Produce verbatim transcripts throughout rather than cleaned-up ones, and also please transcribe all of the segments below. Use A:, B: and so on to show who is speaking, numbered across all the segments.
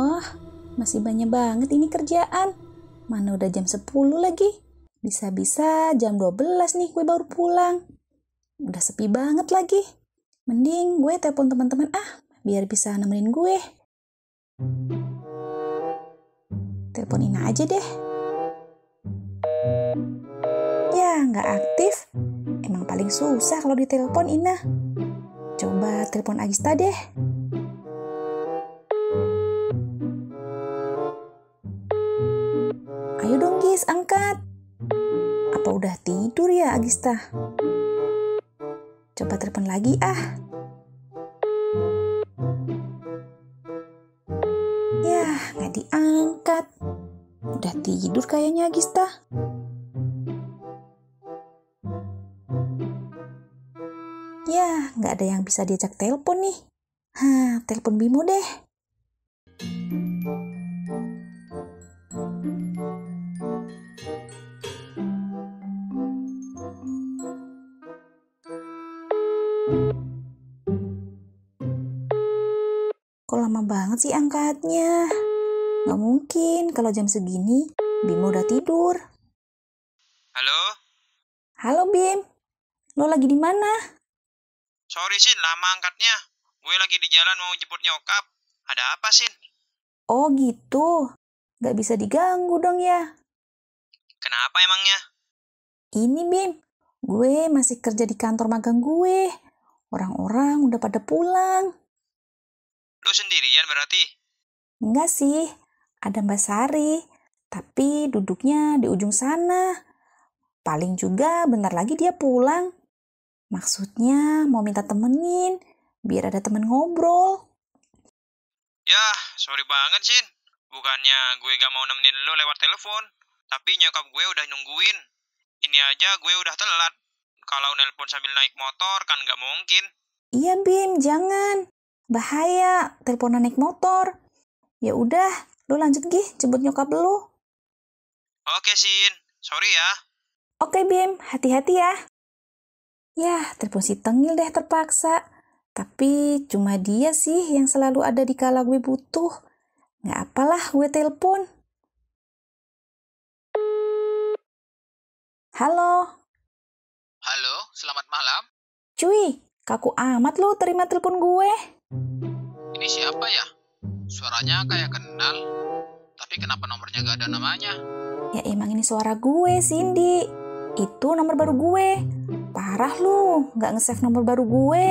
A: Allah, masih banyak banget ini kerjaan. Mana udah jam sepuluh lagi. Bisa-bisa jam dua belas nih gue baru pulang. Udah sepi banget lagi. Mending gue telepon teman-teman ah, biar bisa nemenin gue. Telepon Ina aja deh. Ya, nggak aktif. Emang paling susah kalau ditelepon Ina. Coba telepon Agista deh. Ayo dong Gis, angkat. Apa udah tidur ya Agista? Coba telepon lagi ah. Ya, nggak diangkat. Udah tidur kayaknya Agista. Ya, nggak ada yang bisa diajak telepon nih. Hah, telepon Bimo deh. Kok lama banget sih angkatnya? Nggak mungkin kalau jam segini Bimo udah tidur.
B: Halo?
A: Halo Bim, lo lagi di mana?
B: Sorry Sin, lama angkatnya. Gue lagi di jalan mau jemput nyokap. Ada apa Sin?
A: Oh gitu, nggak bisa diganggu dong ya.
B: Kenapa emangnya?
A: Ini Bim, gue masih kerja di kantor magang gue. Orang-orang udah pada pulang.
B: Lo sendirian berarti?
A: Enggak sih, ada Mbak Sari, tapi duduknya di ujung sana. Paling juga bentar lagi dia pulang. Maksudnya mau minta temenin, biar ada temen ngobrol.
B: Yah, sorry banget Sin. Bukannya gue gak mau nemenin lo lewat telepon, tapi nyokap gue udah nungguin. Ini aja gue udah telat. Kalau nelpon sambil naik motor kan gak mungkin.
A: Iya Bim, jangan. Bahaya, teleponan naik motor. Ya udah, lu lanjut gih jemput nyokap lu.
B: Oke Sin, sorry ya.
A: Oke Bim, hati-hati ya. Yah, telepon si Tengil deh terpaksa. Tapi cuma dia sih yang selalu ada di kala gue butuh. Nggak apalah gue telepon. Halo.
B: Halo, selamat malam.
A: Cuy, kaku amat lu terima telepon gue.
B: Ini siapa ya? Suaranya kayak kenal. Tapi kenapa nomornya gak ada namanya?
A: Ya emang ini suara gue, Cindy. Itu nomor baru gue. Parah lu, nggak nge-save nomor baru gue.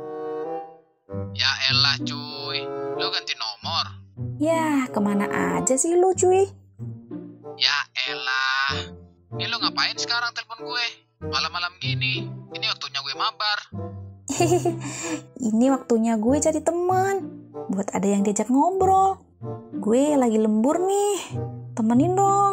B: Ya elah cuy, lu ganti nomor.
A: Ya, kemana aja sih lu cuy?
B: Ya elah, ini lu ngapain sekarang telepon gue? Malam-malam gini, ini waktunya gue mabar.
A: Ini waktunya gue cari teman, buat ada yang diajak ngobrol. Gue lagi lembur nih, temenin dong.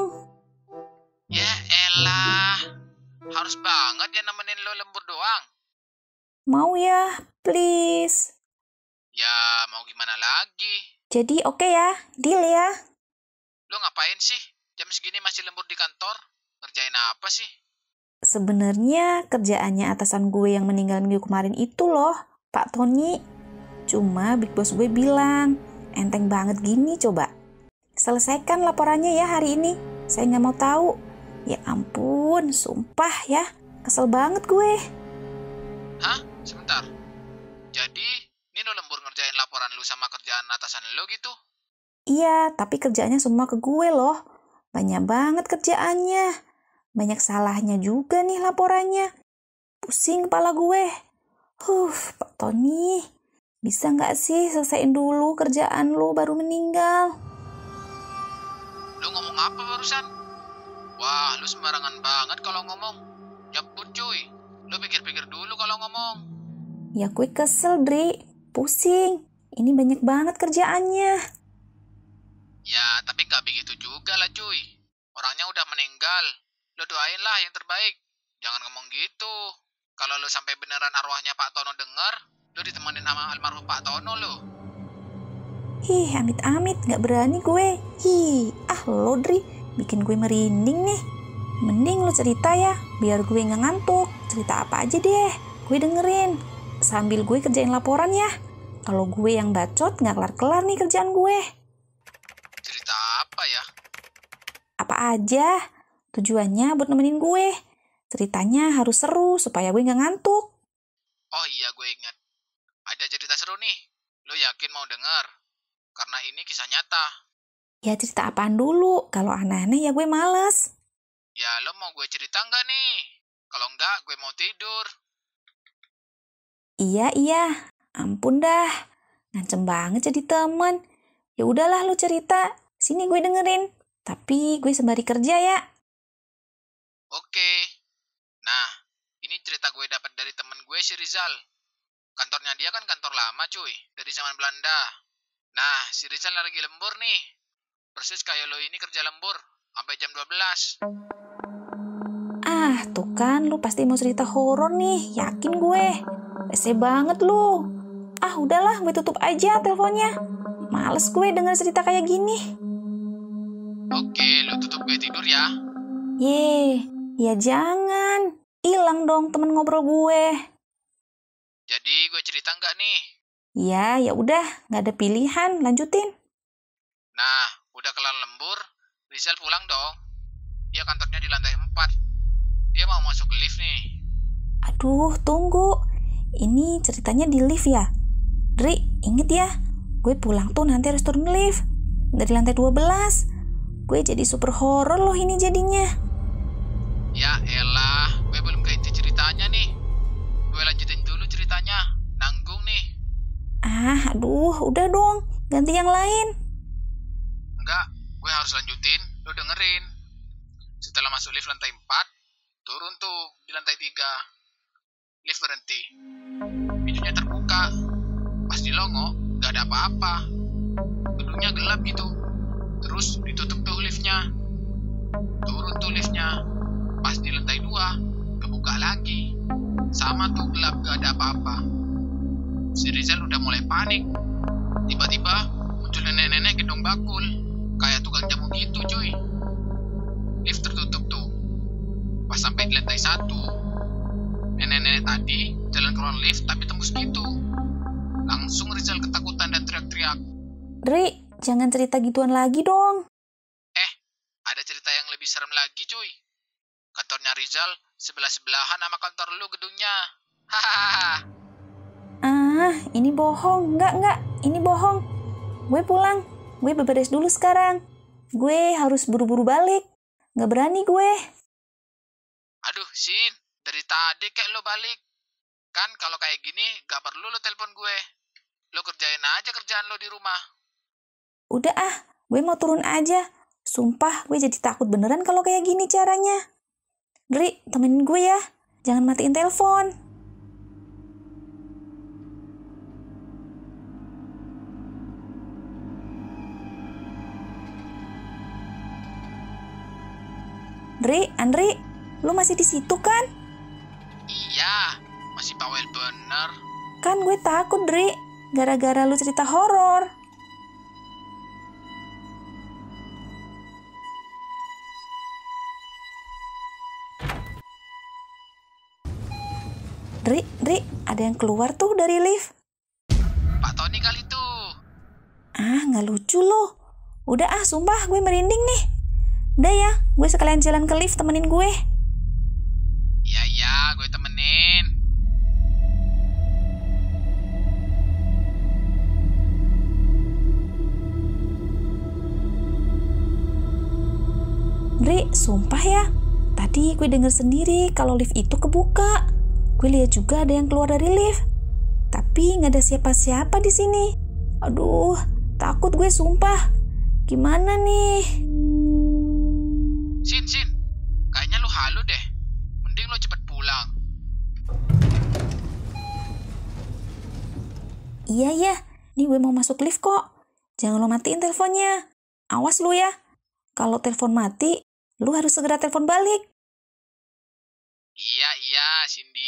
B: Ya elah, harus banget ya nemenin lo lembur doang.
A: Mau ya, please.
B: Ya mau gimana lagi?
A: Jadi oke okay ya, deal ya.
B: Lo ngapain sih? Jam segini masih lembur di kantor? Ngerjain apa sih?
A: Sebenarnya kerjaannya atasan gue yang meninggal minggu kemarin itu loh, Pak Tony. Cuma Big Boss gue bilang, enteng banget gini coba. Selesaikan laporannya ya hari ini. Saya nggak mau tahu. Ya ampun, sumpah ya. Kesel banget gue.
B: Hah? Sebentar. Jadi, ini lo lembur ngerjain laporan lu sama kerjaan atasan lo gitu?
A: Iya, tapi kerjaannya semua ke gue loh. Banyak banget kerjaannya. Banyak salahnya juga nih laporannya. Pusing kepala gue. Huh, Pak Tony. Bisa nggak sih selesaiin dulu kerjaan lu baru meninggal?
B: Lu ngomong apa barusan? Wah, lu sembarangan banget kalau ngomong. Nyebut cuy. Lu pikir-pikir dulu kalau ngomong.
A: Ya gue kesel, Dri. Pusing. Ini banyak banget kerjaannya.
B: Ya, tapi gak begitu juga lah cuy. Orangnya udah meninggal. Lu doain lah yang terbaik. Jangan ngomong gitu. Kalau lu sampai beneran arwahnya Pak Tono denger, lu ditemenin sama almarhum Pak Tono lu.
A: Ih, amit-amit. Gak berani gue. Ih, ah lo, Dri. Bikin gue merinding nih. Mending lo cerita ya, biar gue gak ngantuk. Cerita apa aja deh. Gue dengerin. Sambil gue kerjain laporan ya. Kalau gue yang bacot, gak kelar-kelar nih kerjaan gue. apa aja. Tujuannya buat nemenin gue. Ceritanya harus seru supaya gue nggak ngantuk.
B: Oh iya, gue ingat. Ada cerita seru nih. Lo yakin mau denger? Karena ini kisah nyata.
A: Ya cerita apaan dulu? Kalau aneh-aneh ya gue males.
B: Ya lo mau gue cerita nggak nih? Kalau nggak, gue mau tidur.
A: Iya, iya. Ampun dah. Ngancem banget jadi temen. Ya udahlah lu cerita. Sini gue dengerin. Tapi gue sembari kerja ya.
B: Oke. Nah, ini cerita gue dapat dari temen gue si Rizal. Kantornya dia kan kantor lama cuy, dari zaman Belanda. Nah, si Rizal lagi lembur nih. Persis kayak lo ini kerja lembur, sampai jam dua belas.
A: Ah, tuh kan lu pasti mau cerita horor nih. Yakin gue. Rese banget lu. Ah, udahlah gue tutup aja teleponnya. Males gue denger cerita kayak gini.
B: Oke, lo tutup gue tidur ya.
A: Ye, ya jangan. Hilang dong temen ngobrol gue.
B: Jadi gue cerita nggak nih?
A: Ya, ya udah, nggak ada pilihan, lanjutin.
B: Nah, udah kelar lembur, Rizal pulang dong. Dia kantornya di lantai empat. Dia mau masuk lift nih.
A: Aduh, tunggu. Ini ceritanya di lift ya? Dri, inget ya, gue pulang tuh nanti harus turun lift. Dari lantai dua belas. Gue jadi super horor loh ini jadinya.
B: Ya elah, gue belum ke inti ceritanya nih. Gue lanjutin dulu ceritanya, nanggung nih.
A: Ah, aduh, udah dong, ganti yang lain.
B: Enggak, gue harus lanjutin, lo dengerin. Setelah masuk lift lantai empat, turun tuh di lantai tiga. Lift berhenti. Pintunya terbuka. Pas dilongok, gak ada apa-apa. Gedungnya gelap gitu. Terus ditutup tuh liftnya. Turun tuh liftnya. Pas di lantai dua, kebuka lagi. Sama tuh gelap, gak ada apa-apa. Si Rizal udah mulai panik. Tiba-tiba muncul nenek-nenek gendong bakul. Kayak tukang jamu gitu cuy. Lift tertutup tuh. Pas sampai di lantai satu, nenek-nenek tadi jalan keluar lift tapi tembus gitu. Langsung Rizal ketakutan dan teriak-teriak.
A: Dri, jangan cerita gituan lagi dong.
B: Eh, ada cerita yang lebih serem lagi cuy. Kantornya Rizal sebelah-sebelahan sama kantor lu gedungnya. Hahaha.
A: Ah, ini bohong. Enggak, enggak. Ini bohong. Gue pulang. Gue beberes dulu sekarang. Gue harus buru-buru balik. Nggak berani gue.
B: Aduh, Sin. Dari tadi kayak lo balik. Kan kalau kayak gini gak perlu lo telepon gue. Lo kerjain aja kerjaan lo di rumah.
A: Udah ah, gue mau turun aja. Sumpah, gue jadi takut beneran kalau kayak gini caranya. Dri, temenin gue ya. Jangan matiin telepon. Dri, Andri, lu masih di situ kan?
B: Iya, masih bawel bener.
A: Kan gue takut, Dri. Gara-gara lu cerita horor. Dri, Dri, ada yang keluar tuh dari lift.
B: Pak Tony kali tuh.
A: Ah, nggak lucu loh. Udah ah, sumpah gue merinding nih. Udah ya, gue sekalian jalan ke lift temenin gue.
B: Iya, iya, gue temenin.
A: Dri, sumpah ya. Tadi gue denger sendiri kalau lift itu kebuka. Gue lihat juga ada yang keluar dari lift. Tapi nggak ada siapa-siapa di sini. Aduh, takut gue sumpah. Gimana nih?
B: Sin, Sin, kayaknya lu halu deh. Mending lu cepet pulang.
A: Iya ya, nih gue mau masuk lift kok. Jangan lo matiin teleponnya. Awas lu ya. Kalau telepon mati, lu harus segera telepon balik.
B: Iya, iya, Cindy.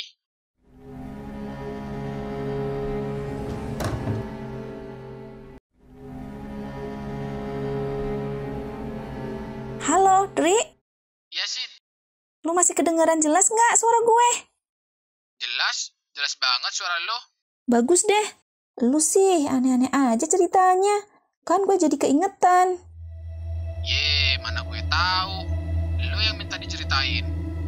A: Halo, Dri.
B: Iya, Sin.
A: Lu masih kedengaran jelas nggak suara gue?
B: Jelas, jelas banget suara lo.
A: Bagus deh. Lu sih aneh-aneh aja ceritanya. Kan gue jadi keingetan.
B: Ye, Mana gue tahu. Lo yang minta diceritain.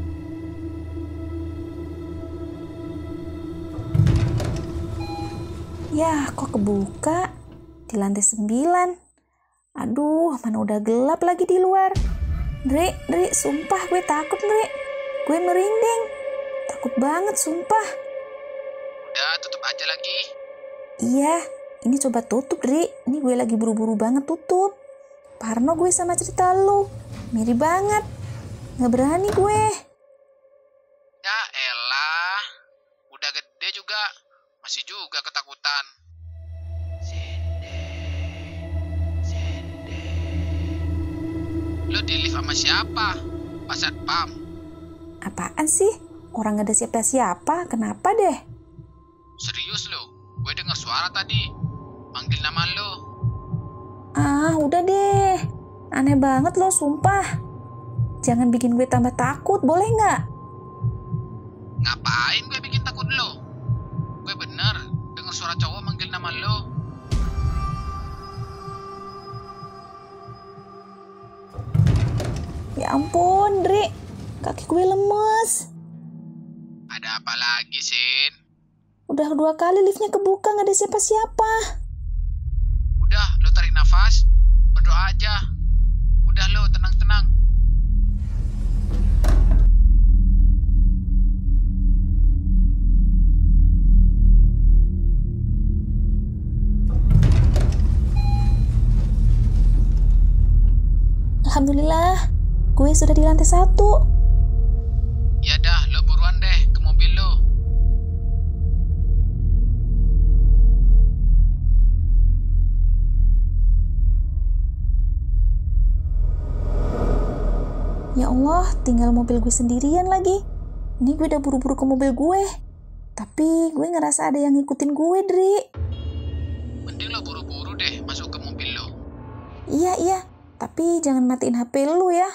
A: Yah, kok kebuka? Di lantai sembilan. Aduh, mana udah gelap lagi di luar. Dri, Dri, sumpah gue takut, Dri. Gue merinding. Takut banget, sumpah.
B: Udah, tutup aja lagi.
A: Iya, ini coba tutup, Dri. Ini gue lagi buru-buru banget tutup. Parno gue sama cerita lu. Mirip banget. Gak berani gue.
B: Ya elah. Udah gede juga. Masih juga ketakutan. Lo di lift sama siapa? Pak Satpam.
A: Apaan sih? Orang gak ada siapa-siapa. Kenapa deh?
B: Serius lo? Gue dengar suara tadi. Manggil nama lo.
A: Ah, udah deh. Aneh banget lo, sumpah. Jangan bikin gue tambah takut, boleh nggak?
B: Ngapain gue bikin takut lo? Gue bener dengar suara cowok manggil nama lo.
A: Ya ampun, Dri. Kaki gue lemes.
B: Ada apa lagi, Sin?
A: Udah dua kali liftnya kebuka, nggak ada siapa-siapa.
B: Udah, lo tarik nafas. Berdoa aja. Udah lo, tenang-tenang.
A: Alhamdulillah, gue sudah di lantai satu.
B: Ya dah, lo buruan deh ke mobil lo.
A: Ya Allah, tinggal mobil gue sendirian lagi. Ini gue udah buru-buru ke mobil gue. Tapi gue ngerasa ada yang ngikutin gue, Dri.
B: Mending lo buru-buru deh masuk ke mobil lo.
A: Iya, iya. Tapi jangan matiin H P lu ya.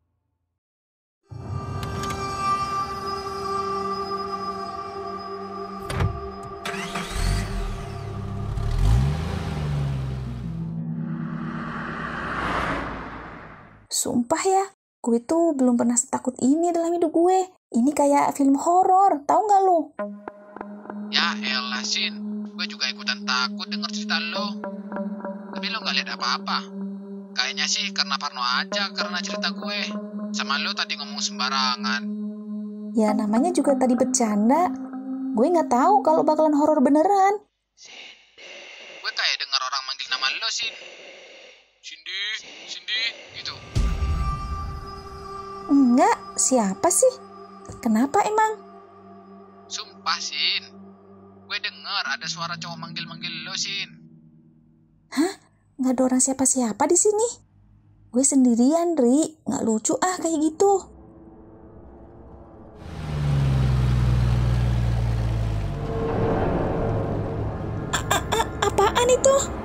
A: Sumpah ya, gue tuh belum pernah setakut ini dalam hidup gue. Ini kayak film horor, tahu nggak lu?
B: Ya elah, Sin. Gue juga ikutan takut denger cerita lo. Tapi lo gak lihat apa-apa. Kayaknya sih karena parno aja karena cerita gue. Sama lo tadi ngomong sembarangan.
A: Ya namanya juga tadi bercanda. Gue nggak tahu kalau bakalan horor beneran.
B: Gue kayak dengar orang manggil nama lo, Sin. Cindy, Cindy, gitu.
A: Enggak, siapa sih? Kenapa emang?
B: Sumpah, Sin. Gue dengar ada suara cowok manggil-manggil lo, Sin.
A: Hah? Nggak ada orang siapa-siapa di sini. Gue sendirian, Ri. Nggak lucu ah kayak gitu. A -a -a Apaan itu?